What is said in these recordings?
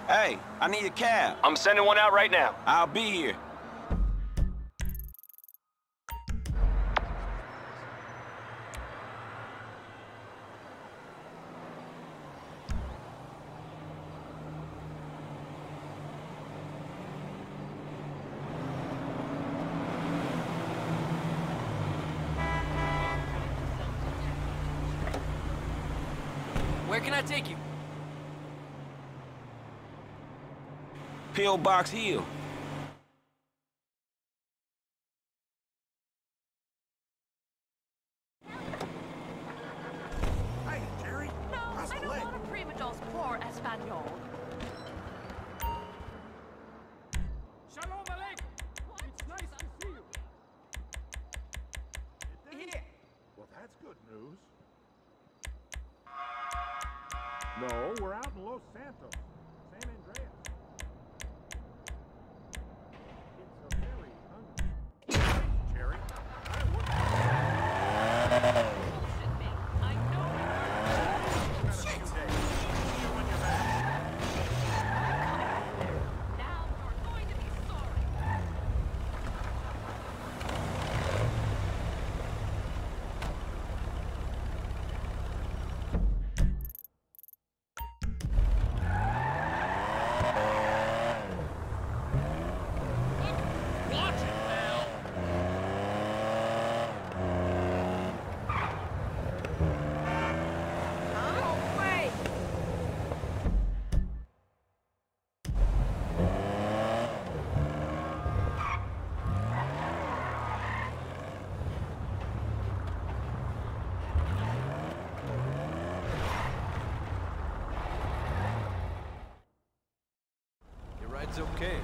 Hey, I need a cab. I'm sending one out right now. I'll be here. Where can I take you? Pillbox Hill. Hey, Jerry. No, How's I the don't leg? want a prima dos por Espanol. Shalom alaikum. It's nice to see you. Yeah. Well, that's good news. No, we're out in Los Santos, San Andreas. It's a very hungry. Jerry, Bullshit me. I know. Shit! See you when you're back. Now you're going to be sorry. Watch it, pal. No way. Your ride's okay.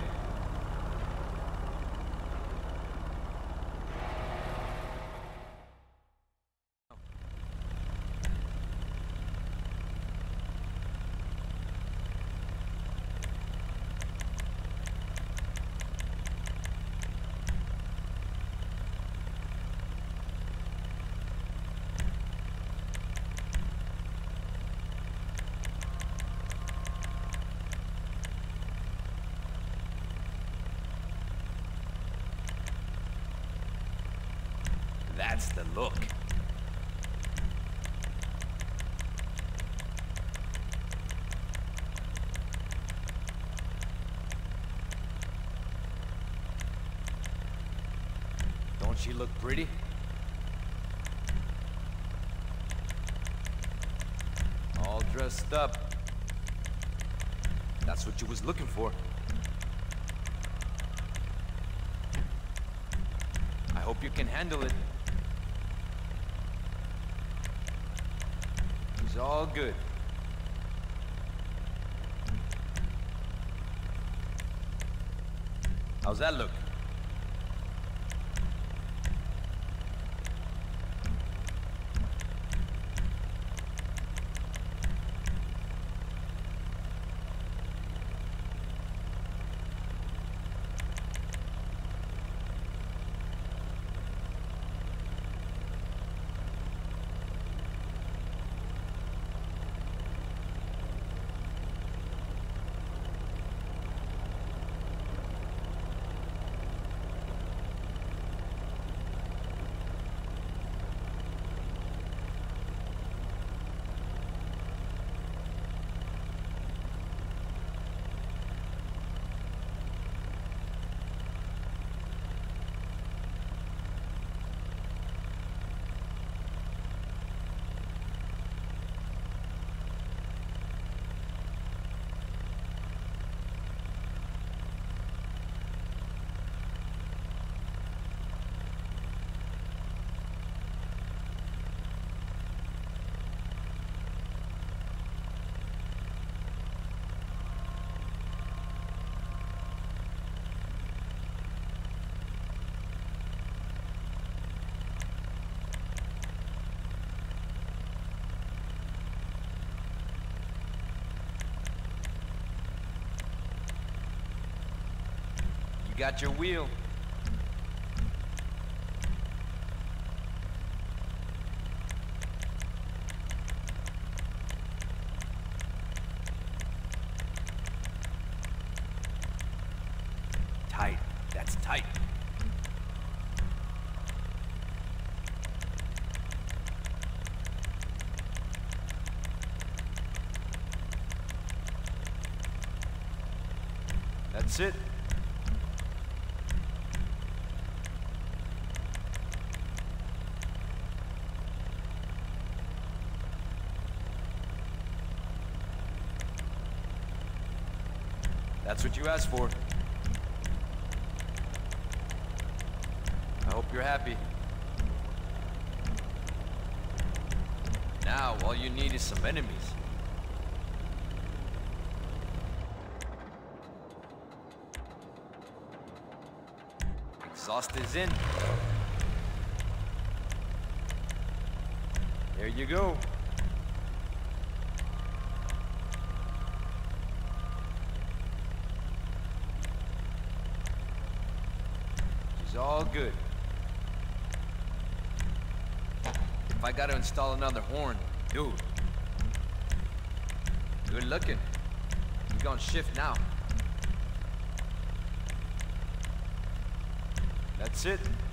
That's the look. Don't she look pretty? All dressed up. That's what you was looking for. I hope you can handle it. It's all good. How's that look? You got your wheel. That's it. That's what you asked for. I hope you're happy. Now, all you need is some enemies. Exhaust is in. There you go. She's all good. If I gotta install another horn, dude. Good looking. We're gonna shift now. That's it.